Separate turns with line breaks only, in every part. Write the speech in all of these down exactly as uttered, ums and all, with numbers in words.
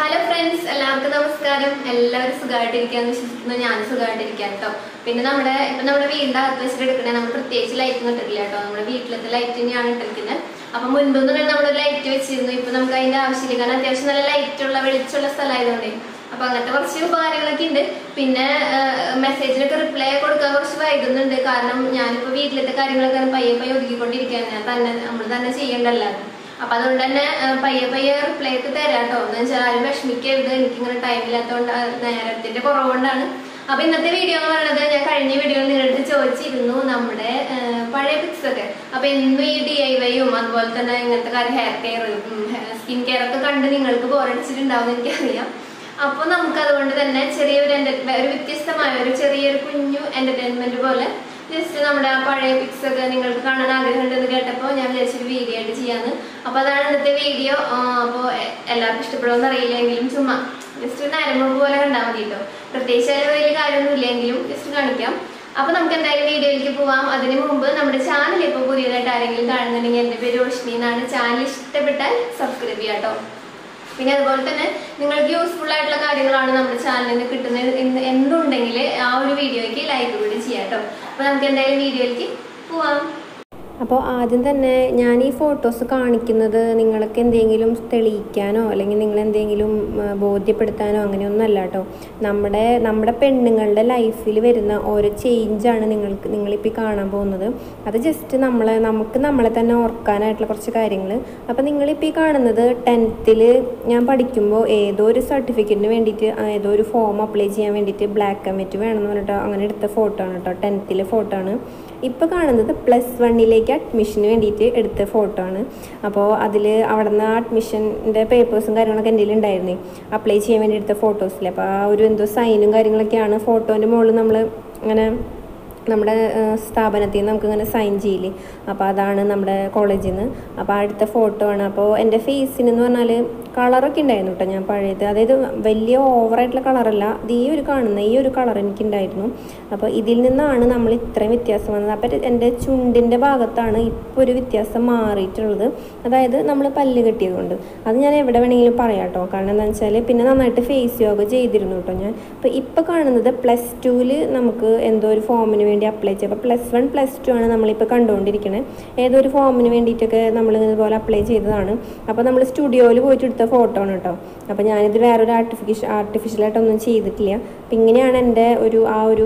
Hello friends, എല്ലാവർക്കും നമസ്കാരം. എല്ലാവരും സുഖമായിട്ടിരിക്കാന്ന് വിശ്വസിക്കുന്നു. ഞാൻ സുഖമായിട്ടിരിക്കാം കേട്ടോ. പിന്നെ നമ്മുടെ ഇപ്പൊ നമ്മുടെ വീടിന്റെ അകത്ത് വെച്ചിട്ട് എടുക്കണേ നമ്മൾ പ്രത്യേകിച്ച് ലൈറ്റ് ഒന്നും ഇട്ടിട്ടില്ല കേട്ടോ. നമ്മുടെ വീട്ടിലത്തെ ലൈറ്റ് തന്നെയാണ് ഇട്ടിരിക്കുന്നത്. അപ്പൊ മുൻപൊന്നും നമ്മൾ ലൈറ്റ് വെച്ചിരുന്നു. ഇപ്പൊ നമുക്ക് അതിന്റെ ആവശ്യമില്ല. കാരണം അത്യാവശ്യം നല്ല ലൈറ്റ് ഉള്ള വെളിച്ചുള്ള സ്ഥലമായതുകൊണ്ടേ. അപ്പൊ അങ്ങനത്തെ കുറച്ച് ഉപകാരങ്ങളൊക്കെ ഉണ്ട്. പിന്നെ മെസ്സേജിനൊക്കെ റിപ്ലൈ കൊടുക്കാൻ കുറച്ച് വൈകുന്നുണ്ട്. കാരണം ഞാനിപ്പോ വീട്ടിലത്തെ കാര്യങ്ങളൊക്കെ പയ്യെ പയ്യെ ഒതുക്കിക്കൊണ്ടിരിക്കുകയാണ്. ഞാൻ തന്നെ നമ്മൾ തന്നെ ചെയ്യേണ്ടല്ലോ. അപ്പൊ അതുകൊണ്ട് തന്നെ പയ്യെ പയ്യെ റിപ്ലൈ ഒക്കെ തരാം കേട്ടോ. എന്ന് വെച്ചാൽ ആരും വിഷമിക്കരുത്. എനിക്കിങ്ങനെ ടൈമില്ലാത്തതുകൊണ്ട് നേരത്തിന്റെ കുറവുകൊണ്ടാണ്. അപ്പൊ ഇന്നത്തെ വീഡിയോ എന്ന് പറയുന്നത് ഞാൻ കഴിഞ്ഞ വീഡിയോയിൽ നിങ്ങളുടെ ചോദിച്ചിരുന്നു നമ്മുടെ പഴയ പിക്സ് ഒക്കെ. അപ്പൊ എന്നും ഈ ഡി ഐ വൈയും അതുപോലെ തന്നെ ഇങ്ങനത്തെ കാര്യം ഹെയർ കെയർ സ്കിൻ കെയർ ഒക്കെ കണ്ട് നിങ്ങൾക്ക് ബോറടിച്ചിട്ടുണ്ടാവും എനിക്കറിയാം. അപ്പൊ നമുക്ക് അതുകൊണ്ട് തന്നെ ചെറിയൊരു ഒരു വ്യത്യസ്തമായ ഒരു ചെറിയൊരു കുഞ്ഞു എന്റർടൈൻമെന്റ് പോലെ ജസ്റ്റ് നമ്മുടെ ആ പഴയ പിക്സ് ഒക്കെ നിങ്ങൾക്ക് കാണാൻ ആഗ്രഹമുണ്ടെന്ന് കേട്ടപ്പോൾ ഞാൻ വിചാരിച്ചൊരു വീഡിയോ ആയിട്ട് ചെയ്യാന്ന്. അപ്പൊ അതാണ് ഇന്നത്തെ വീഡിയോ. അപ്പോൾ എല്ലാവർക്കും ഇഷ്ടപ്പെടുമെന്ന് അറിയില്ലെങ്കിലും ചുമ്മാ ജസ്റ്റ് ഒരു നരമ്പ് പോലെ കണ്ടാൽ മതി കേട്ടോ. പ്രത്യേകിച്ച് അതിൽ വലിയ കാര്യമൊന്നും ഇല്ലെങ്കിലും ജസ്റ്റ് കാണിക്കാം. അപ്പൊ നമുക്ക് എന്തായാലും വീഡിയോയിലേക്ക് പോവാം. അതിന് മുമ്പ് നമ്മുടെ ചാനൽ ഇപ്പോൾ പുതിയതായിട്ട് ആരെങ്കിലും കാണുന്നുണ്ടെങ്കിൽ എന്റെ പേര് റോഷ്നി എന്നാണ്. ചാനൽ ഇഷ്ടപ്പെട്ടാൽ സബ്സ്ക്രൈബ് ചെയ്യാം കേട്ടോ. പിന്നെ അതുപോലെ തന്നെ നിങ്ങൾക്ക് യൂസ്ഫുൾ ആയിട്ടുള്ള കാര്യങ്ങളാണ് നമ്മുടെ ചാനലിൽ നിന്ന് കിട്ടുന്നത് എന്തുണ്ടെങ്കിൽ ആ ഒരു വീഡിയോയ്ക്ക് ലൈക്ക് കൂടി ചെയ്യാം കേട്ടോ. അപ്പൊ നമുക്ക് എന്തായാലും വീഡിയോയിലേക്ക് പോവാം.
അപ്പോൾ ആദ്യം തന്നെ ഞാൻ ഈ ഫോട്ടോസ് കാണിക്കുന്നത് നിങ്ങൾക്ക് എന്തെങ്കിലും തെളിയിക്കാനോ അല്ലെങ്കിൽ നിങ്ങൾ എന്തെങ്കിലും ബോധ്യപ്പെടുത്താനോ അങ്ങനെയൊന്നും അല്ല കേട്ടോ. നമ്മുടെ നമ്മുടെ പെണ്ണുങ്ങളുടെ ലൈഫിൽ വരുന്ന ഓരോ ചേഞ്ചാണ് നിങ്ങൾക്ക് നിങ്ങളിപ്പോൾ കാണാൻ പോകുന്നത്. അത് ജസ്റ്റ് നമ്മളെ നമുക്ക് നമ്മളെ തന്നെ ഓർക്കാനായിട്ടുള്ള കുറച്ച് കാര്യങ്ങൾ. അപ്പോൾ നിങ്ങളിപ്പോൾ ഈ കാണുന്നത് ടെൻത്തിൽ ഞാൻ പഠിക്കുമ്പോൾ ഏതോ ഒരു സർട്ടിഫിക്കറ്റിന് വേണ്ടിയിട്ട് ഏതോ ഒരു ഫോം അപ്ലൈ ചെയ്യാൻ വേണ്ടിയിട്ട് ബ്ലാക്ക് ആൻഡ് വൈറ്റ് വേണമെന്ന് പറഞ്ഞിട്ട് അങ്ങനെ എടുത്ത ഫോട്ടോ ആണ് കേട്ടോ. ടെൻത്തിലെ ഫോട്ടോ ആണ്. ഇപ്പോൾ കാണുന്നത് പ്ലസ് വണ്ണിലേക്ക് അഡ്മിഷന് വേണ്ടിയിട്ട് എടുത്ത ഫോട്ടോ ആണ്. അപ്പോൾ അതിൽ അവിടെ നിന്ന് അഡ്മിഷൻ്റെ പേപ്പേഴ്സും കാര്യങ്ങളൊക്കെ എൻ്റെ ഉണ്ടായിരുന്നേ അപ്ലൈ ചെയ്യാൻ വേണ്ടി എടുത്ത ഫോട്ടോസിൽ. അപ്പോൾ ആ ഒരു എന്തോ സൈനും കാര്യങ്ങളൊക്കെയാണ് ഫോട്ടോൻ്റെ മുകളിൽ നമ്മൾ ഇങ്ങനെ നമ്മുടെ സ്ഥാപനത്തിൽ നിന്ന് നമുക്കിങ്ങനെ സൈൻ ചെയ്യില്ലേ. അപ്പോൾ അതാണ് നമ്മുടെ കോളേജിൽ നിന്ന്. അപ്പോൾ അടുത്ത ഫോട്ടോ ആണ്. അപ്പോൾ എൻ്റെ ഫേസിന് എന്ന് പറഞ്ഞാൽ കളറൊക്കെ ഉണ്ടായിരുന്നു കേട്ടോ. ഞാൻ പഴയത് അതായത് വലിയ ഓവറായിട്ടുള്ള കളറല്ല. ഇത് ഈ ഒരു കാണുന്ന ഈ ഒരു കളർ എനിക്കുണ്ടായിരുന്നു. അപ്പോൾ ഇതിൽ നിന്നാണ് നമ്മൾ ഇത്രയും വ്യത്യാസം വന്നത്. അപ്പോൾ എൻ്റെ ചുണ്ടിൻ്റെ ഭാഗത്താണ് ഇപ്പോൾ ഒരു വ്യത്യാസം മാറിയിട്ടുള്ളത്. അതായത് നമ്മൾ പല്ല് കെട്ടിയതുകൊണ്ട്. അത് ഞാൻ എവിടെ വേണമെങ്കിലും പറയാം കേട്ടോ. കാരണം എന്താണെന്ന് വെച്ചാൽ പിന്നെ നന്നായിട്ട് ഫേസ് യോഗ ചെയ്തിരുന്നു കേട്ടോ ഞാൻ. അപ്പോൾ ഇപ്പോൾ കാണുന്നത് പ്ലസ് ടുവിൽ നമുക്ക് എന്തോ ഒരു ഫോമിന് വേണ്ടി അപ്ലൈ ചെയ്യും. അപ്പോൾ പ്ലസ് വൺ പ്ലസ് ടു ആണ് നമ്മളിപ്പോൾ കണ്ടുകൊണ്ടിരിക്കുന്നത്. ഏതൊരു ഫോമിന് വേണ്ടിയിട്ടൊക്കെ നമ്മൾ ഇതുപോലെ അപ്ലൈ ചെയ്തതാണ്. അപ്പോൾ നമ്മൾ സ്റ്റുഡിയോയിൽ പോയിട്ട് എടുത്ത ഫോട്ടോ ആണ് കേട്ടോ. അപ്പോൾ ഞാനിത് വേറൊരു ആർട്ടിഫിഷ്യൽ ആർട്ടിഫിഷ്യലായിട്ടൊന്നും ചെയ്തിട്ടില്ല. അപ്പം ഇങ്ങനെയാണ് എൻ്റെ ഒരു ആ ഒരു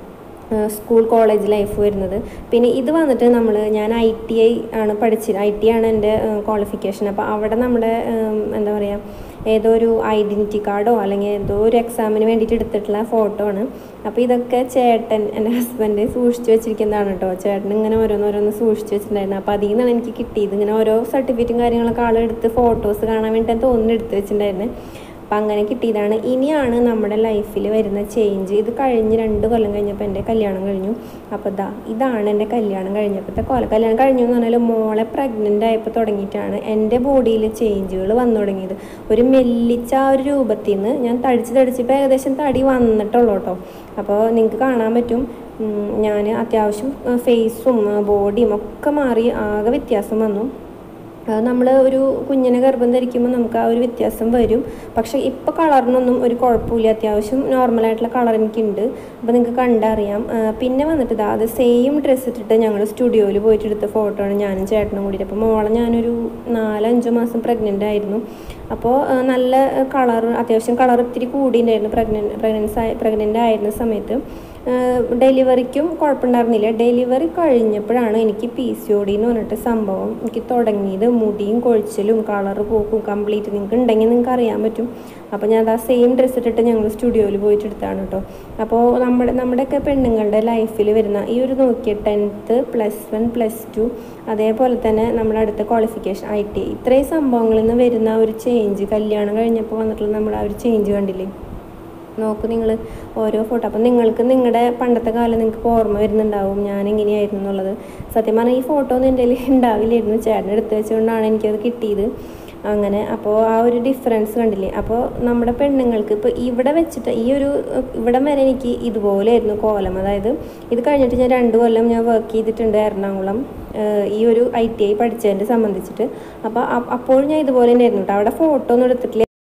സ്കൂൾ കോളേജ് ലൈഫ് വരുന്നത്. പിന്നെ ഇത് വന്നിട്ട് നമ്മൾ ഞാൻ ഐ ടി ഐ ആണ് പഠിച്ചത്. ഐ ടി ആണ് എൻ്റെ ക്വാളിഫിക്കേഷൻ. അപ്പോൾ അവിടെ നമ്മുടെ എന്താ പറയുക ഏതോ ഒരു ഐഡൻറ്റിറ്റി കാർഡോ അല്ലെങ്കിൽ ഏതോ ഒരു എക്സാമിന് വേണ്ടിയിട്ട് എടുത്തിട്ടുള്ള ഫോട്ടോ ആണ്. അപ്പോൾ ഇതൊക്കെ ചേട്ടൻ എൻ്റെ ഹസ്ബൻഡ് സൂക്ഷിച്ച് വെച്ചിരിക്കുന്നതാണ് കേട്ടോ. ചേട്ടൻ ഇങ്ങനെ ഓരോന്നോരോന്ന് സൂക്ഷിച്ച് വെച്ചിട്ടുണ്ടായിരുന്നു. അപ്പോൾ അതിൽ നിന്നാണ് എനിക്ക് കിട്ടിയത്. ഇങ്ങനെ ഓരോ സർട്ടിഫിക്കറ്റും കാര്യങ്ങളൊക്കെ ആളെടുത്ത് ഫോട്ടോസ് കാണാൻ വേണ്ടിയിട്ട് തോന്നുന്നു എടുത്ത് വെച്ചിട്ടുണ്ടായിരുന്നു. അപ്പം അങ്ങനെ കിട്ടിയതാണ്. ഇനിയാണ് നമ്മുടെ ലൈഫിൽ വരുന്ന ചേഞ്ച്. ഇത് കഴിഞ്ഞ് രണ്ട് കൊല്ലം കഴിഞ്ഞപ്പോൾ എൻ്റെ കല്യാണം കഴിഞ്ഞു. അപ്പോൾ ഇതാ ഇതാണ് എൻ്റെ കല്യാണം കഴിഞ്ഞപ്പോഴത്തെ കൊല്ലം. കല്യാണം കഴിഞ്ഞു എന്ന് പറഞ്ഞാൽ മോളെ പ്രഗ്നൻ്റ് ആയപ്പോൾ തുടങ്ങിയിട്ടാണ് എൻ്റെ ബോഡിയിൽ ചേഞ്ചുകൾ വന്നു തുടങ്ങിയത്. ഒരു മെല്ലിച്ച ആ ഒരു രൂപത്തിൽ നിന്ന് ഞാൻ തടിച്ച് തടിച്ചിപ്പോൾ ഏകദേശം തടി വന്നിട്ടുള്ളൂ കേട്ടോ. അപ്പോൾ നിങ്ങൾക്ക് കാണാൻ പറ്റും ഞാൻ അത്യാവശ്യം ഫേസും ബോഡിയും ഒക്കെ മാറി ആകെ വ്യത്യാസം വന്നു. നമ്മൾ ഒരു കുഞ്ഞിനെ ഗർഭം ധരിക്കുമ്പോൾ നമുക്ക് ആ ഒരു വ്യത്യാസം വരും. പക്ഷേ ഇപ്പോൾ കളറിനൊന്നും ഒരു കുഴപ്പമില്ല. അത്യാവശ്യം നോർമലായിട്ടുള്ള കളർ എനിക്കുണ്ട്. അപ്പോൾ നിങ്ങൾക്ക് കണ്ടറിയാം. പിന്നെ വന്നിട്ട് ഇതാ അത് സെയിം ഡ്രസ്സ് ഇട്ടിട്ട് ഞങ്ങൾ സ്റ്റുഡിയോയിൽ പോയിട്ട് എടുത്ത ഫോട്ടോ ആണ് ഞാനും ചേട്ടനും കൂടിയിട്ട്. അപ്പോൾ മോളെ ഞാനൊരു നാലഞ്ച് മാസം പ്രഗ്നൻ്റ് ആയിരുന്നു. അപ്പോൾ നല്ല കളർ അത്യാവശ്യം കളർ ഇത്തിരി കൂടിയിട്ടുണ്ടായിരുന്നു പ്രഗ്നൻ്റ് പ്രഗ്നൻസ് പ്രഗ്നൻ്റ് ആയിരുന്ന സമയത്ത്. ഡെലിവറിക്കും കുഴപ്പമുണ്ടായിരുന്നില്ല. ഡെലിവറി കഴിഞ്ഞപ്പോഴാണ് എനിക്ക് പി സി ഒ ഡി എന്ന് പറഞ്ഞിട്ട് സംഭവം എനിക്ക് തുടങ്ങിയത്. മുടിയും കൊഴിച്ചിലും കളറ് പോക്കും കംപ്ലീറ്റ് നിങ്ങൾക്ക് ഉണ്ടെങ്കിൽ നിങ്ങൾക്ക് അറിയാൻ പറ്റും. അപ്പോൾ ഞാൻ ആ സെയിം ഡ്രസ്സ് ഇട്ടിട്ട് ഞങ്ങൾ സ്റ്റുഡിയോയിൽ പോയിട്ട് എടുത്താണ് കേട്ടോ. അപ്പോൾ നമ്മുടെ നമ്മുടെയൊക്കെ പെണ്ണുങ്ങളുടെ ലൈഫിൽ വരുന്ന ഈ ഒരു നോക്കിയ tenth plus one plus two അതേപോലെ തന്നെ നമ്മുടെ അടുത്ത ക്വാളിഫിക്കേഷൻ ഐ ടി ഇത്രയും സംഭവങ്ങളിൽ നിന്ന് വരുന്ന ഒരു ചേഞ്ച് കല്യാണം കഴിഞ്ഞപ്പോൾ വന്നിട്ടുള്ള നമ്മുടെ ആ ഒരു ചേഞ്ച് കണ്ടില്ലേ. നോക്കൂ നിങ്ങൾ ഓരോ ഫോട്ടോ. അപ്പം നിങ്ങൾക്ക് നിങ്ങളുടെ പണ്ടത്തെ കാലം നിങ്ങൾക്ക് ഓർമ്മ വരുന്നുണ്ടാവും ഞാൻ എങ്ങനെയായിരുന്നു എന്നുള്ളത്. സത്യം പറഞ്ഞാൽ ഈ ഫോട്ടോ ഒന്നും എൻ്റെ കയ്യിൽ ഉണ്ടാവില്ലായിരുന്നു. ചേട്ടൻ എടുത്ത് വെച്ചുകൊണ്ടാണ് എനിക്കത് കിട്ടിയത്. അങ്ങനെ അപ്പോൾ ആ ഒരു ഡിഫറൻസ് കണ്ടില്ലേ. അപ്പോൾ നമ്മുടെ പെണ്ണുങ്ങൾക്ക് ഇപ്പോൾ ഇവിടെ വെച്ചിട്ട് ഈ ഒരു ഇവിടം വരെ എനിക്ക് ഇതുപോലെയായിരുന്നു കോലം. അതായത് ഇത് കഴിഞ്ഞിട്ട് ഞാൻ രണ്ട് കൊല്ലം ഞാൻ വർക്ക് ചെയ്തിട്ടുണ്ട് എറണാകുളം ഈ ഒരു ഐ ടി ഐ പഠിച്ചതിനെ സംബന്ധിച്ചിട്ട്. അപ്പോൾ അപ്പോൾ ഞാൻ ഇതുപോലെ തന്നെയായിരുന്നു കേട്ടോ. അവിടെ ഫോട്ടോ ഒന്നും എടുത്തിട്ടില്ല.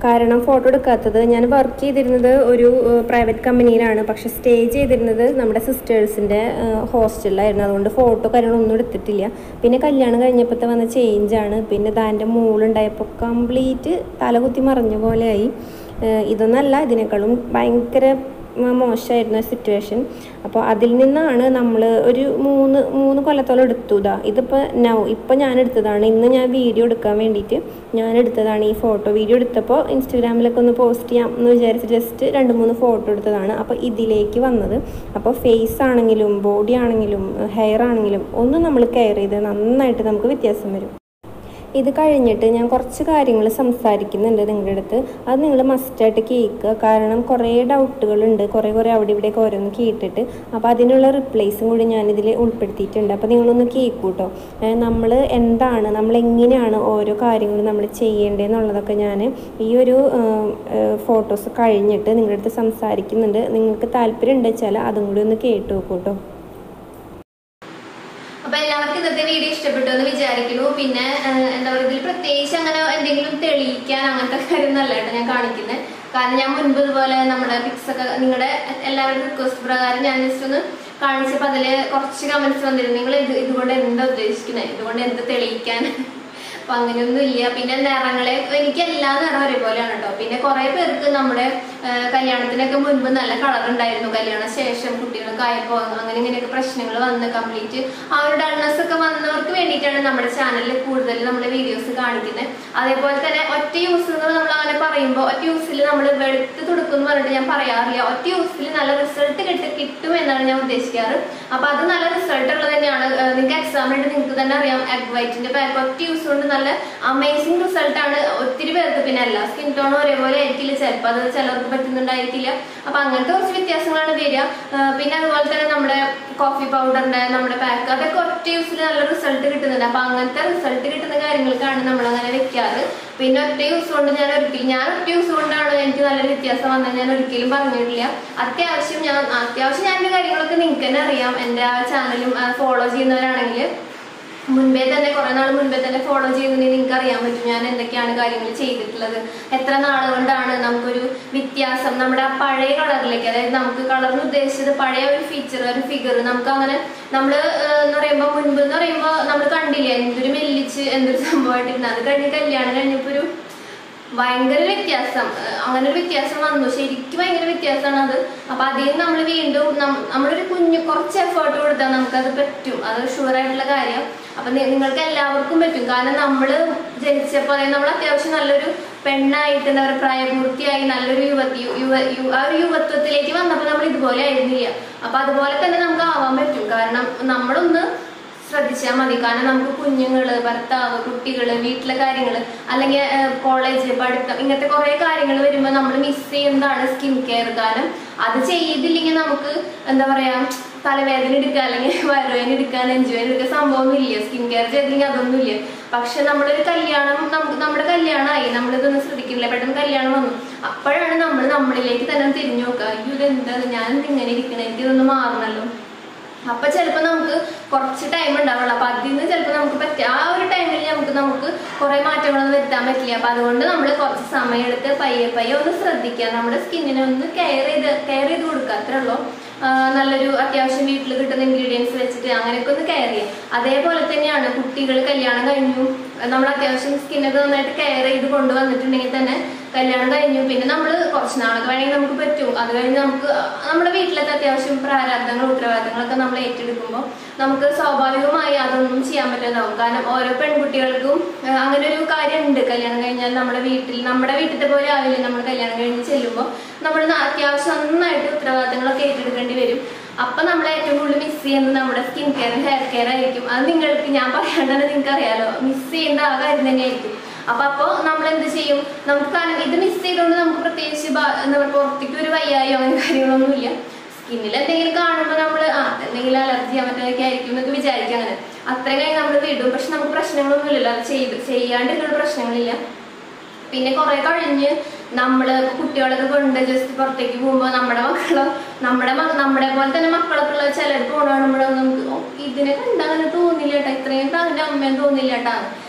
കാരണം ഫോട്ടോ എടുക്കാത്തത്, ഞാൻ വർക്ക് ചെയ്തിരുന്നത് ഒരു പ്രൈവറ്റ് കമ്പനിയിലാണ്, പക്ഷെ സ്റ്റേ ചെയ്തിരുന്നത് നമ്മുടെ സിസ്റ്റേഴ്സിൻ്റെ ഹോസ്റ്റലിലായിരുന്നു. അതുകൊണ്ട് ഫോട്ടോ കാര്യങ്ങളൊന്നും എടുത്തിട്ടില്ല. പിന്നെ കല്യാണം കഴിഞ്ഞപ്പോഴത്തെ വന്ന ചേഞ്ചാണ്. പിന്നെ താൻ്റെ മോളുണ്ടായപ്പോൾ കംപ്ലീറ്റ് തലകുത്തി മറിഞ്ഞ പോലെയായി. ഇതൊന്നല്ല, ഇതിനേക്കാളും ഭയങ്കര മോശമായിരുന്ന സിറ്റുവേഷൻ. അപ്പോൾ അതിൽ നിന്നാണ് നമ്മൾ ഒരു മൂന്ന് മൂന്ന് കൊല്ലത്തോളം എടുത്തു. ഇതാ ഇതിപ്പോൾ നൗ ഇപ്പം ഞാൻ എടുത്തതാണ്. ഇന്ന് ഞാൻ വീഡിയോ എടുക്കാൻ വേണ്ടിയിട്ട് ഞാൻ എടുത്തതാണ് ഈ ഫോട്ടോ. വീഡിയോ എടുത്തപ്പോൾ ഇൻസ്റ്റഗ്രാമിലൊക്കെ ഒന്ന് പോസ്റ്റ് ചെയ്യാം എന്ന് വിചാരിച്ച് ജസ്റ്റ് രണ്ട് മൂന്ന് ഫോട്ടോ എടുത്തതാണ്. അപ്പോൾ ഇതിലേക്ക് വന്നത്, അപ്പോൾ ഫേസ് ആണെങ്കിലും ബോഡി ആണെങ്കിലും ഹെയർ ആണെങ്കിലും ഒന്നും നമ്മൾ കെയർ ചെയ്ത് നന്നായിട്ട് നമുക്ക് വ്യത്യാസം വരും. ഇത് കഴിഞ്ഞിട്ട് ഞാൻ കുറച്ച് കാര്യങ്ങൾ സംസാരിക്കുന്നുണ്ട് നിങ്ങളുടെ അടുത്ത്. അത് നിങ്ങൾ മസ്റ്റായിട്ട് കേൾക്കുക. കാരണം കുറേ ഡൗട്ടുകളുണ്ട്, കുറേ കുറേ അവിടെ ഇവിടെയൊക്കെ ഓരോന്ന് കേട്ടിട്ട്. അപ്പോൾ അതിനുള്ള റിപ്ലൈസും കൂടി ഞാനിതിൽ ഉൾപ്പെടുത്തിയിട്ടുണ്ട്. അപ്പോൾ നിങ്ങളൊന്ന് കേൾക്കൂ കേട്ടോ. നമ്മൾ എന്താണ്, നമ്മൾ എങ്ങനെയാണ് ഓരോ കാര്യങ്ങളും നമ്മൾ ചെയ്യേണ്ടതെന്നുള്ളതൊക്കെ ഞാൻ ഈ ഒരു ഫോട്ടോസ് കഴിഞ്ഞിട്ട് നിങ്ങളുടെ അടുത്ത് സംസാരിക്കുന്നുണ്ട്. നിങ്ങൾക്ക് താല്പര്യം ഉണ്ടെന്ന് വെച്ചാൽ അതും കൂടി ഒന്ന് കേട്ട് നോക്കൂ കേട്ടോ.
അപ്പൊ എല്ലാവർക്കും ഇന്നത്തെ വീഡിയോ ഇഷ്ടപ്പെട്ടു എന്ന് വിചാരിക്കുന്നു. പിന്നെ എന്താ പറയുക, ഇതിൽ പ്രത്യേകിച്ച് അങ്ങനെ എന്തെങ്കിലും തെളിയിക്കാൻ അങ്ങനത്തെ കാര്യമൊന്നും കേട്ടോ ഞാൻ കാണിക്കുന്നത്. കാരണം ഞാൻ മുൻപ് ഇതുപോലെ നമ്മുടെ പിക്സ് ഒക്കെ നിങ്ങളുടെ എല്ലാവരുടെയും റിക്വസ്റ്റ് പ്രകാരം ഞാൻ ജസ്റ്റ് ഒന്ന് കാണിച്ചപ്പോൾ അതിൽ കുറച്ച് കമന്റ്സ് വന്നിരുന്നു. നിങ്ങൾ ഇത് ഇതുകൊണ്ട് എന്താ ഉദ്ദേശിക്കുന്നത്, ഇതുകൊണ്ട് എന്ത് തെളിയിക്കാൻ? അപ്പൊ അങ്ങനെയൊന്നും ഇല്ല. പിന്നെ നിറങ്ങളെ എനിക്ക് എല്ലാ നിറം ഒരേപോലെയാണ് കേട്ടോ. പിന്നെ കുറെ പേർക്ക് നമ്മുടെ കല്യാണത്തിനൊക്കെ മുൻപ് നല്ല കളർ ഉണ്ടായിരുന്നു, കല്യാണ ശേഷം കുട്ടികൾക്ക് ആയപ്പോൾ അങ്ങനെ ഇങ്ങനെയൊക്കെ പ്രശ്നങ്ങൾ വന്ന് കംപ്ലീറ്റ് ആ ഒരു ഡൾനെസ് ഒക്കെ വന്നവർക്ക് വേണ്ടിയിട്ടാണ് നമ്മുടെ ചാനലിൽ കൂടുതൽ നമ്മുടെ വീഡിയോസ് കാണിക്കുന്നത്. അതേപോലെ തന്നെ ഒറ്റ യൂസ് നമ്മൾ അങ്ങനെ പറയുമ്പോൾ ഒറ്റ യൂസിൽ നമ്മൾ വെളുത്ത് തുടുക്കും എന്ന് പറഞ്ഞിട്ട് ഞാൻ പറയാറില്ല. ഒറ്റ യൂസിൽ നല്ല റിസൾട്ട് കിട്ടി കിട്ടും എന്നാണ് ഞാൻ ഉദ്ദേശിക്കാറ്. അപ്പൊ അത് നല്ല റിസൾട്ട് ഉള്ളത് തന്നെയാണ്. നിങ്ങൾക്ക് എക്സാമിനായിട്ട് നിങ്ങൾക്ക് തന്നെ അറിയാം, എഗ് വൈറ്റിന്റെ പാക്ക് ഒറ്റ യൂസ് കൊണ്ട് നല്ല അമേസിംഗ് റിസൾട്ട് ആണ് ഒത്തിരി പേർക്ക്. പിന്നെ എല്ലാ സ്കിൻ ടോണും ഒരേപോലെ ആയിരിക്കില്ല, ചിലപ്പോൾ അത് ചിലർക്ക് പറ്റുന്നുണ്ടായിരിക്കില്ല. അപ്പൊ അങ്ങനത്തെ കുറച്ച് വ്യത്യാസങ്ങളാണ് വരിക. പിന്നെ അതുപോലെ തന്നെ നമ്മുടെ കോഫി പൗഡറിന്റെ നമ്മുടെ പാക്ക് അതൊക്കെ ഒറ്റ യൂസിൽ നല്ല റിസൾട്ട് കിട്ടുന്നുണ്ട്. അപ്പൊ അങ്ങനത്തെ റിസൾട്ട് കിട്ടുന്ന കാര്യങ്ങൾക്കാണ് നമ്മൾ അങ്ങനെ വെക്കാറ്. പിന്നെ ഒറ്റ യൂസ് കൊണ്ട് ഞാൻ ഒരിക്കലും ഞാൻ ഒറ്റ യൂസ് കൊണ്ടാണ് എനിക്ക് നല്ലൊരു വ്യത്യാസം വന്നത് ഞാൻ ഒരിക്കലും പറഞ്ഞിട്ടില്ല. അത്യാവശ്യം ഞാൻ അത്യാവശ്യം ഞാൻ കാര്യങ്ങളൊക്കെ നിങ്ങൾക്ക് തന്നെ അറിയാം. എൻ്റെ ആ ചാനലും ഫോളോ ചെയ്യുന്നവരാണെങ്കിൽ മുൻപേ തന്നെ കുറെ നാൾ മുൻപേ തന്നെ ഫോളോ ചെയ്തിട്ടുണ്ടെങ്കിൽ നിങ്ങൾക്ക് അറിയാൻ പറ്റും ഞാൻ എന്തൊക്കെയാണ് കാര്യങ്ങൾ ചെയ്തിട്ടുള്ളത്, എത്ര നാൾ കൊണ്ടാണ് നമുക്കൊരു വ്യത്യാസം നമ്മുടെ ആ പഴയ കളറിലേക്ക്, അതായത് നമുക്ക് കളറിന് ഉദ്ദേശിച്ചത് പഴയ ഒരു ഫീച്ചർ ഒരു ഫിഗർ നമുക്ക് അങ്ങനെ നമ്മൾ എന്ന് പറയുമ്പോൾ മുൻപ് എന്ന് പറയുമ്പോൾ നമ്മൾ കണ്ടില്ല എന്തൊരു മെല്ലിച്ച് എന്തൊരു സംഭവമായിട്ടിരുന്നത്. അത് കഴിഞ്ഞ് കല്യാണം കഴിഞ്ഞപ്പോൾ ഒരു ഭയങ്കര വ്യത്യാസം, അങ്ങനെ ഒരു വ്യത്യാസം വന്നു. ശരിക്കും ഭയങ്കര വ്യത്യാസമാണ് അത്. അപ്പൊ അതിൽ നമ്മൾ വീണ്ടും നമ്മളൊരു കുഞ്ഞു കുറച്ച് എഫേർട്ട് കൊടുത്താൽ നമുക്കത് പറ്റും, അത് ഷുവറായിട്ടുള്ള കാര്യം. അപ്പൊ നിങ്ങൾക്ക് എല്ലാവർക്കും പറ്റും. കാരണം നമ്മൾ ജനിച്ചപ്പോൾ അതായത് നമ്മൾ അത്യാവശ്യം നല്ലൊരു പെണ്ണായിട്ട് എന്താ പറയുക പ്രായപൂർത്തിയായി നല്ലൊരു യുവതി യുവ ആ ഒരു യുവത്വത്തിലേക്ക് വന്നപ്പോൾ നമ്മൾ ഇതുപോലെ ആയിരുന്നില്ല. അപ്പൊ അതുപോലെ തന്നെ നമുക്ക് ആവാൻ പറ്റും. കാരണം നമ്മളൊന്ന് ശ്രദ്ധിച്ചാൽ മതി. കാരണം നമുക്ക് കുഞ്ഞുങ്ങള്, ഭർത്താവ്, കുട്ടികള്, വീട്ടിലെ കാര്യങ്ങള്, അല്ലെങ്കിൽ കോളേജ് പഠിത്തം, ഇങ്ങനത്തെ കുറെ കാര്യങ്ങൾ വരുമ്പോൾ നമ്മൾ മിസ് ചെയ്യുന്നതാണ് സ്കിൻ കെയർ. കാരണം അത് ചെയ്തില്ലെങ്കിൽ നമുക്ക് എന്താ പറയാ തലവേദന എടുക്കുക, അല്ലെങ്കിൽ വയറുവേദന എടുക്കുക, നെഞ്ചുവേദന എടുക്കുക, സംഭവമൊന്നും ഇല്ല. സ്കിൻ കെയർ ചെയ്തില്ലെങ്കിൽ അതൊന്നും ഇല്ല. പക്ഷെ നമ്മളൊരു കല്യാണം നമുക്ക് നമ്മുടെ കല്യാണമായി നമ്മളിതൊന്നും ശ്രദ്ധിക്കില്ല, പെട്ടെന്ന് കല്യാണം വന്നു, അപ്പോഴാണ് നമ്മൾ നമ്മളിലേക്ക് തന്നെ തിരിഞ്ഞു നോക്കുക. അയ്യോ ഇതെന്താ ഞാൻ ഇങ്ങനെ ഇരിക്കണേ, എനിക്കിതൊന്ന് മാറണല്ലോ. അപ്പൊ ചിലപ്പോൾ നമുക്ക് കുറച്ച് ടൈം ഉണ്ടാവുള്ളൂ. അപ്പൊ അതിൽ നിന്ന് ചിലപ്പോൾ നമുക്ക് പറ്റുക ആ ഒരു ടൈമിൽ നമുക്ക് നമുക്ക് കുറെ മാറ്റങ്ങളൊന്നും വരുത്താൻ പറ്റില്ല. അപ്പൊ അതുകൊണ്ട് നമ്മൾ കുറച്ച് സമയം എടുത്ത് പയ്യെ പയ്യെ ഒന്ന് ശ്രദ്ധിക്കുക, നമ്മുടെ സ്കിന്നിനെ ഒന്ന് കെയർ ചെയ്ത് കെയർ ചെയ്ത് കൊടുക്കുക. അത്രേ ഉള്ളൂ. നല്ലൊരു അത്യാവശ്യം വീട്ടിൽ കിട്ടുന്ന ഇൻഗ്രീഡിയൻസ് വെച്ചിട്ട് അങ്ങനെയൊക്കെ ഒന്ന് കെയർ ചെയ്യുക. അതേപോലെ തന്നെയാണ് കുട്ടികൾ കല്യാണം കഴിഞ്ഞു, നമ്മൾ അത്യാവശ്യം സ്കിന്നൊക്കെ നന്നായിട്ട് കെയർ ചെയ്ത് കൊണ്ടുവന്നിട്ടുണ്ടെങ്കിൽ തന്നെ കല്യാണം കഴിഞ്ഞു പിന്നെ നമ്മൾ കുറച്ച് നാളൊക്കെ വേണമെങ്കിൽ നമുക്ക് പറ്റും. അത് കഴിഞ്ഞ് നമുക്ക് നമ്മുടെ വീട്ടിലത്തെ അത്യാവശ്യം പ്രാരാബ്ദങ്ങളും ഉത്തരവാദിത്തങ്ങളൊക്കെ നമ്മൾ ഏറ്റെടുക്കുമ്പോൾ നമുക്ക് സ്വാഭാവികമായി അതൊന്നും ചെയ്യാൻ പറ്റാതാവും. കാരണം ഓരോ പെൺകുട്ടികൾക്കും അങ്ങനെ ഒരു കാര്യം ഉണ്ട്. കല്യാണം കഴിഞ്ഞാൽ നമ്മുടെ വീട്ടിൽ നമ്മുടെ വീട്ടിലത്തെ പോലെ ആവില്ല. നമ്മൾ കല്യാണം കഴിഞ്ഞ് ചെല്ലുമ്പോൾ നമ്മൾ അത്യാവശ്യം നന്നായിട്ട് ഉത്തരവാദിത്തങ്ങളൊക്കെ ഏറ്റെടുക്കേണ്ടി വരും. അപ്പൊ നമ്മൾ ഏറ്റവും കൂടുതൽ മിസ് ചെയ്യുന്നത് നമ്മുടെ സ്കിൻ കെയർ ഹെയർ കെയർ ആയിരിക്കും. അത് നിങ്ങൾക്ക് ഞാൻ പറയാണ്ട് തന്നെ നിങ്ങൾക്ക് അറിയാലോ, മിസ് ചെയ്യേണ്ട ആ കാര്യം തന്നെയായിരിക്കും. അപ്പൊ അപ്പൊ നമ്മൾ എന്ത് ചെയ്യും, നമുക്ക് കാരണം ഇത് മിസ് ചെയ്തുകൊണ്ട് നമുക്ക് പ്രത്യേകിച്ച് എന്താ പറയുക പുറത്തേക്ക് ഒരു വയ്യായോ അങ്ങനെ കാര്യങ്ങളൊന്നുമില്ല. സ്കിന്നിൽ എന്തെങ്കിലും കാണുമ്പോൾ നമ്മൾ ആ എന്തെങ്കിലും അലർജി മറ്റൊക്കെ ആയിരിക്കും എന്നൊക്കെ വിചാരിക്കും. അങ്ങനെ അത്രയും കഴിഞ്ഞ് നമ്മൾ വിടും. പക്ഷെ നമുക്ക് പ്രശ്നങ്ങളൊന്നും ഇല്ലല്ലോ, അത് ചെയ്ത് ചെയ്യാണ്ട് ഇതിനുള്ള പ്രശ്നങ്ങളില്ല. പിന്നെ കുറെ കഴിഞ്ഞ് നമ്മള് കുട്ടികളൊക്കെ കൊണ്ട് ജസ്റ്റ് പുറത്തേക്ക് പോകുമ്പോൾ നമ്മുടെ മക്കളോ നമ്മുടെ നമ്മുടെ പോലെ തന്നെ മക്കളൊക്കെ ഉള്ള ചിലർ പോണാകുമ്പോഴോ നമുക്ക് ഇതിനെ കണ്ട അങ്ങനെ തോന്നില്ല കേട്ടോ, ഇത്രയും അതിന്റെ അമ്മയും തോന്നില്ല കേട്ടാ.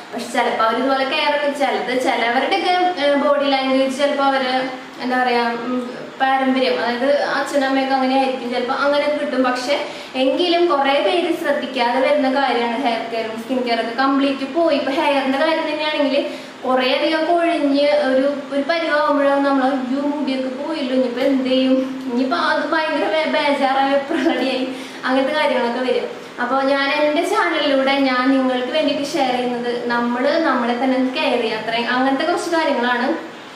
പക്ഷെ ചിലപ്പോൾ അവർ ഇതുപോലെ കെയർ ഒക്കെ ചിലത് ചിലവരുടെയൊക്കെ ബോഡി ലാംഗ്വേജ് ചിലപ്പോൾ അവര് എന്താ പറയാ പാരമ്പര്യം, അതായത് അച്ഛനമ്മയൊക്കെ അങ്ങനെ ആയിരിക്കും ചിലപ്പോൾ അങ്ങനെയൊക്കെ കിട്ടും. പക്ഷെ എങ്കിലും കുറെ പേര് ശ്രദ്ധിക്കാതെ വരുന്ന കാര്യമാണ് ഹെയർ കെയറും സ്കിൻ കെയർ ഒക്കെ കംപ്ലീറ്റ് പോയി. ഇപ്പൊ ഹെയറിന്റെ കാര്യം തന്നെയാണെങ്കിൽ കുറെ അധികം കൊഴിഞ്ഞ് ഒരു ഒരു പരിവാകുമ്പോഴാണ് നമ്മൾ അയ്യോ മുടിയൊക്കെ പോയില്ലോ, ഇനിയിപ്പോ എന്ത് ചെയ്യും, ഇനിയിപ്പോ അത് ഭയങ്കര ബേജാറായ പ്രകടിയായി അങ്ങനത്തെ കാര്യങ്ങളൊക്കെ വരും. അപ്പോൾ ഞാൻ എൻ്റെ ചാനലിലൂടെ ഞാൻ നിങ്ങൾക്ക് വേണ്ടിയിട്ട് ഷെയർ ചെയ്യുന്നത് നമ്മൾ നമ്മളെ തന്നെ കെയർ ചെയ്യുക, അത്രയും അങ്ങനത്തെ കുറച്ച് കാര്യങ്ങളാണ്.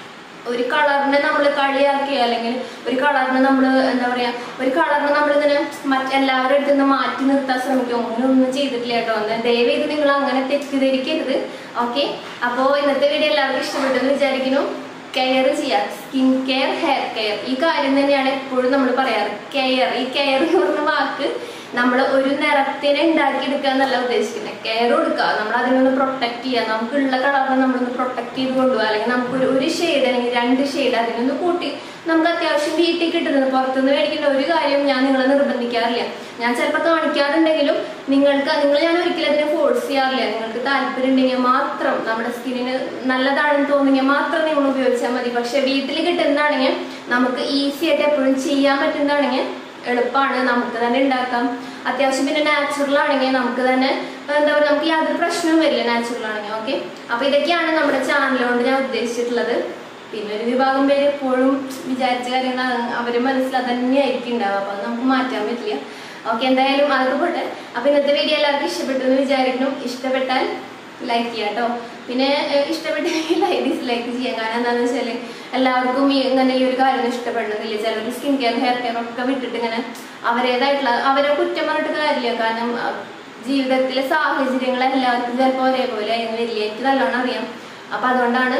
ഒരു കളറിനെ നമ്മൾ കളിയാക്കിയോ അല്ലെങ്കിൽ ഒരു കളറിനെ നമ്മൾ എന്താ പറയാ ഒരു കളറിനെ നമ്മളിങ്ങനെ മറ്റെല്ലാവരുടെ അടുത്ത് നിന്ന് മാറ്റി നിർത്താൻ ശ്രമിക്കും, അങ്ങനെ ഒന്നും ചെയ്തിട്ടില്ല കേട്ടോ. ദയവേത് നിങ്ങൾ അങ്ങനെ തെറ്റിദ്ധരിക്കരുത്. ഓക്കെ, അപ്പോൾ ഇന്നത്തെ വീഡിയോ എല്ലാവർക്കും ഇഷ്ടപ്പെട്ടെന്ന് വിചാരിക്കുന്നു. കെയർ ചെയ്യുക, സ്കിൻ കെയർ, ഹെയർ കെയർ, ഈ കാര്യം തന്നെയാണ് എപ്പോഴും നമ്മൾ പറയാറ്. കെയർ, ഈ കെയർ എന്ന് പറഞ്ഞ വാക്ക് നമ്മൾ ഒരു നിറത്തിനെ ഉണ്ടാക്കിയെടുക്കുക എന്നല്ല ഉദ്ദേശിക്കുന്നത്. കെയർ കൊടുക്കുക, നമ്മൾ അതിനൊന്ന് പ്രൊട്ടക്ട് ചെയ്യുക, നമുക്കുള്ള കളറിനെ നമ്മളൊന്ന് പ്രൊട്ടക്ട് ചെയ്ത് കൊണ്ടുപോകുക. അല്ലെങ്കിൽ നമുക്ക് ഒരു ഒരു ഷെയ്ഡ് അല്ലെങ്കിൽ രണ്ട് ഷെയ്ഡ് അതിനൊന്ന് കൂട്ടി നമുക്ക് അത്യാവശ്യം വീട്ടിൽ കിട്ടുന്നത്. പുറത്തുനിന്ന് മേടിക്കേണ്ട ഒരു കാര്യം ഞാൻ നിങ്ങളെ നിർബന്ധിക്കാറില്ല. ഞാൻ ചിലപ്പോൾ കാണിക്കാറുണ്ടെങ്കിലും നിങ്ങൾക്ക് നിങ്ങൾ ഞാൻ ഒരിക്കലും അതിനെ ഫോഴ്സ് ചെയ്യാറില്ല. നിങ്ങൾക്ക് താല്പര്യം ഉണ്ടെങ്കിൽ മാത്രം, നമ്മുടെ സ്കിന്നിന് നല്ലതാണെന്ന് തോന്നുമെങ്കിൽ മാത്രം നിങ്ങൾ ഉപയോഗിച്ചാൽ മതി. പക്ഷെ വീട്ടിൽ കിട്ടുന്നതാണെങ്കിൽ നമുക്ക് ഈസി ആയിട്ട് എപ്പോഴും ചെയ്യാൻ പറ്റുന്നതാണെങ്കിൽ എളുപ്പമാണ്, നമുക്ക് തന്നെ ഉണ്ടാക്കാം. അത്യാവശ്യം പിന്നെ നാച്ചുറൽ ആണെങ്കിൽ നമുക്ക് തന്നെ എന്താ പറയുക, നമുക്ക് യാതൊരു പ്രശ്നവും വരില്ല നാച്ചുറൽ ആണെങ്കിൽ. ഓക്കെ, അപ്പൊ ഇതൊക്കെയാണ് നമ്മുടെ ചാനൽ കൊണ്ട് ഞാൻ ഉദ്ദേശിച്ചിട്ടുള്ളത്. പിന്നെ ഒരു വിഭാഗം പേര് എപ്പോഴും വിചാരിച്ച കാര്യങ്ങൾ അവര് മനസ്സിൽ തന്നെയായിരിക്കും ഉണ്ടാവുക, അപ്പൊ അത് നമുക്ക് മാറ്റാൻ പറ്റില്ല. ഓക്കെ, എന്തായാലും അതൊക്കെ പോട്ടെ. അപ്പൊ ഇന്നത്തെ വീഡിയോ എല്ലാവർക്കും ഇഷ്ടപ്പെട്ടു എന്ന് വിചാരിക്കുന്നു. ഇഷ്ടപ്പെട്ടാൽ ലൈക്ക് ചെയ്യാം കേട്ടോ. പിന്നെ ഇഷ്ടപ്പെട്ടെങ്കിൽ ലൈക്ക് ഡിസ്ലൈക്ക് ചെയ്യാം. കാരണം എന്താണെന്ന് വെച്ചാല് എല്ലാവർക്കും ഈ ഇങ്ങനെ ഈ ഒരു കാര്യം ഇഷ്ടപ്പെടണമെന്നില്ല. ചിലർ സ്കിൻ കെയർ ഹെയർ കെയർ ഒക്കെ വിട്ടിട്ട് ഇങ്ങനെ അവരേതായിട്ടുള്ള അവരെ കുറ്റം പറഞ്ഞിട്ട് കാര്യമില്ല. കാരണം ജീവിതത്തിലെ സാഹചര്യങ്ങൾ എല്ലാവർക്കും ചിലപ്പോൾ ഒരേപോലെ വരില്ല, എനിക്ക് നല്ലോണം അറിയാം. അപ്പൊ അതുകൊണ്ടാണ്.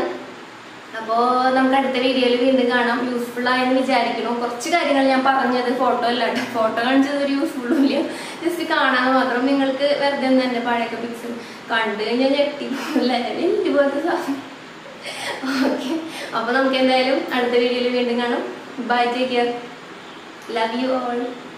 അപ്പോൾ നമുക്ക് അടുത്ത വീഡിയോയിൽ വീണ്ടും കാണാം. യൂസ്ഫുൾ ആയെന്ന് വിചാരിക്കണം. കുറച്ച് കാര്യങ്ങൾ ഞാൻ പറഞ്ഞത് ഫോട്ടോ അല്ല കേട്ടോ, ഫോട്ടോ കാണിച്ചത് ഒരു യൂസ്ഫുള്ളും ഇല്ല, ജസ്റ്റ് കാണാൻ മാത്രം. നിങ്ങൾക്ക് വെറുതെ ഒന്ന് എൻ്റെ പഴയൊക്കെ പിക്ചർ കണ്ടു കഴിഞ്ഞാൽ ഞെട്ടി അല്ലേ ഇതുപോലത്തെ സാധനം. ഓക്കെ, അപ്പോൾ നമുക്ക് എന്തായാലും അടുത്ത വീഡിയോയിൽ വീണ്ടും കാണാം. Bye, take care, love you all.